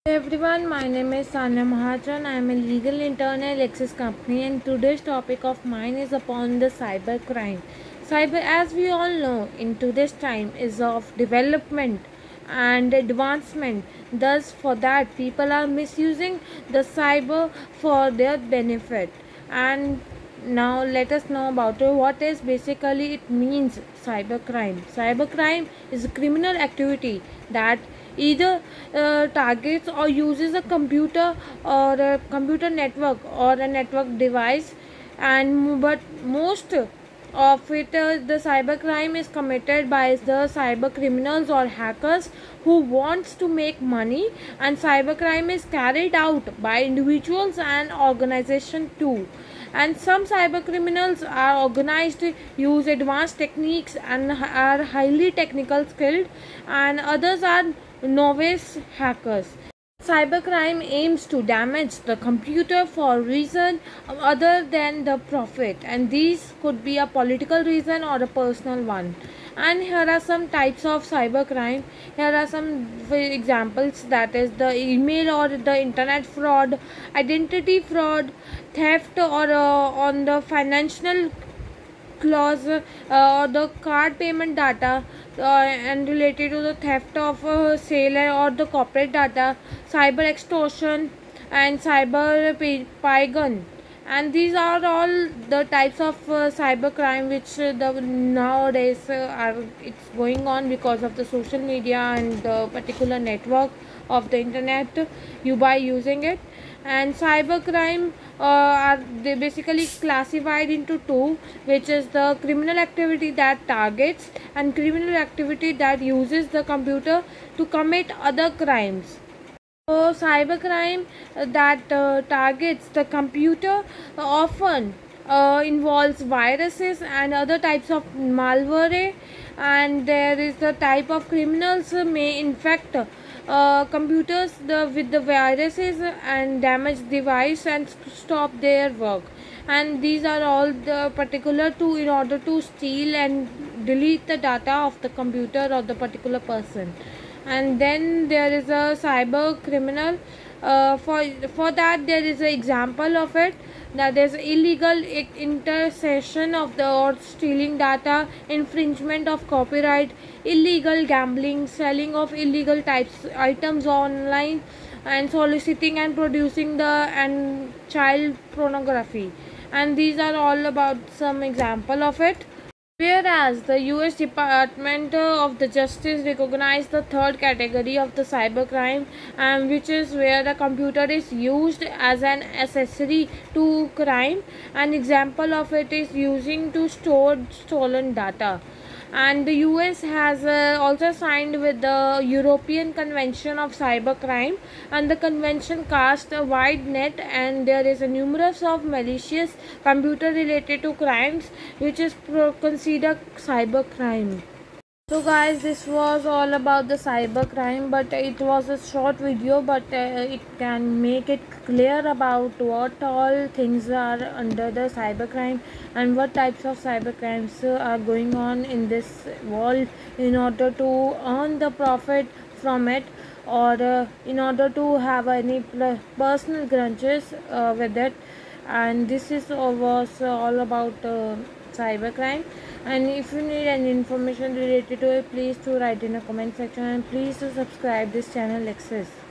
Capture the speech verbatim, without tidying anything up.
Hey everyone, my name is Sanya Mahajan. I am a legal intern at Lexis Company, and today's topic of mine is upon the cyber crime. Cyber, as we all know, in today's time is of development and advancement. Thus, for that, people are misusing the cyber for their benefit. And now let us know about it. What is basically it means cyber crime. Cyber crime is a criminal activity that either uh, targets or uses a computer or a computer network or a network device, and but most of it, uh, the cyber crime is committed by the cyber criminals or hackers who wants to make money, and cyber crime is carried out by individuals and organization too. And some cyber criminals are organized, use advanced techniques and are highly technical skilled, and others are novice hackers. Cybercrime aims to damage the computer for reason other than the profit, and these could be a political reason or a personal one. And here are some types of cybercrime. Here are some examples, that is the email or the internet fraud, identity fraud, theft or uh, on the financial clause, uh, or the card payment data, uh, and related to the theft of uh, sale or the corporate data, cyber extortion and cyber pygon. And these are all the types of uh, cyber crime which uh, the nowadays uh, are it's going on because of the social media and the particular network of the internet you by using it. And cyber crime uh, are they basically classified into two, which is the criminal activity that targets and criminal activity that uses the computer to commit other crimes. So cybercrime uh, that uh, targets the computer uh, often uh, involves viruses and other types of malware, and there is the type of criminals uh, may infect uh, computers the, with the viruses and damage device and stop their work. And these are all the particular to in order to steal and delete the data of the computer or the particular person. And then there is a cyber criminal. Uh, for for that there is an example of it, that there is illegal intercession of the or stealing data, infringement of copyright, illegal gambling, selling of illegal types items online, and soliciting and producing the and child pornography. And these are all about some example of it. Whereas the U S Department of the Justice recognized the third category of the cybercrime, um, which is where the computer is used as an accessory to crime. An example of it is using to store stolen data. And the U S has uh, also signed with the European Convention of Cybercrime, and the convention casts a wide net, and there is a numerous of malicious computer related to crimes which is considered cybercrime. So guys, this was all about the cyber crime, but it was a short video, but uh, it can make it clear about what all things are under the cyber crime and what types of cyber crimes uh, are going on in this world in order to earn the profit from it, or uh, in order to have any personal grudges uh, with it. And this is uh, was all about uh, cybercrime. And if you need any information related to it, please to write in the comment section, and please to subscribe this channel Lexis.